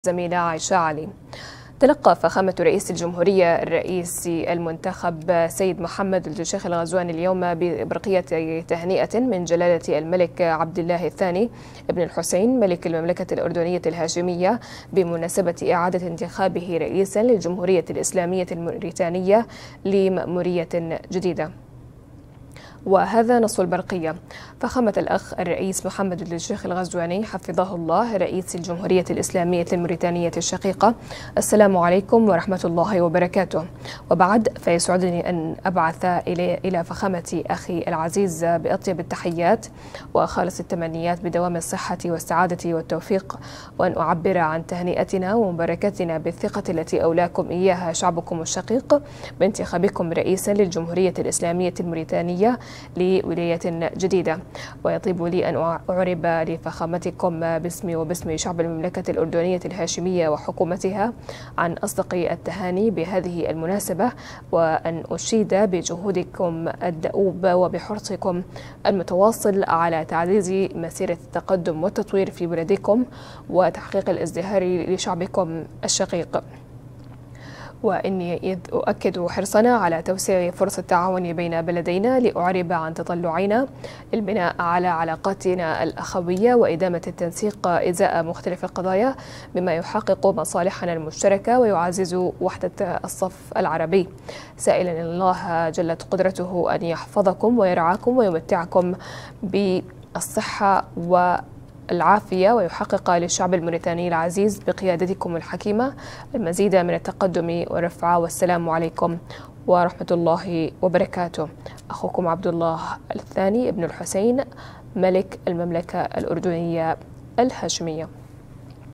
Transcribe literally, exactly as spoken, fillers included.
زميلة عائشة علي. تلقى فخامة رئيس الجمهورية الرئيس المنتخب سيد محمد الشيخ الغزواني اليوم ببرقية تهنئة من جلالة الملك عبد الله الثاني ابن الحسين ملك المملكة الأردنية الهاشمية بمناسبة إعادة انتخابه رئيسا للجمهورية الإسلامية الموريتانية لمأمورية جديدة. وهذا نص البرقية. فخامة الأخ الرئيس محمد الشيخ الغزواني حفظه الله رئيس الجمهورية الإسلامية الموريتانية الشقيقة، السلام عليكم ورحمة الله وبركاته. وبعد فيسعدني أن أبعث إلى إلى فخامة أخي العزيز بأطيب التحيات وخالص التمنيات بدوام الصحة والسعادة والتوفيق، وأن أعبر عن تهنئتنا ومباركتنا بالثقة التي أولاكم إياها شعبكم الشقيق بانتخابكم رئيسا للجمهورية الإسلامية الموريتانية لولاية جديدة. ويطيب لي أن أعرب لفخامتكم باسمي وباسم شعب المملكة الأردنية الهاشمية وحكومتها عن أصدق التهاني بهذه المناسبة، وأن أشيد بجهودكم الدؤوب وبحرصكم المتواصل على تعزيز مسيرة التقدم والتطوير في بلدكم وتحقيق الازدهار لشعبكم الشقيق. وإني أؤكد حرصنا على توسيع فرص التعاون بين بلدينا لأعرب عن تطلعنا للبناء على علاقاتنا الأخوية وإدامة التنسيق إزاء مختلف القضايا بما يحقق مصالحنا المشتركة ويعزز وحدة الصف العربي، سائلا الله جلت قدرته أن يحفظكم ويرعاكم ويمتعكم بالصحة و العافية ويحقق للشعب الموريتاني العزيز بقيادتكم الحكيمة المزيد من التقدم والرفعة. والسلام عليكم ورحمة الله وبركاته. أخوكم عبد الله الثاني ابن الحسين ملك المملكة الأردنية الهاشمية.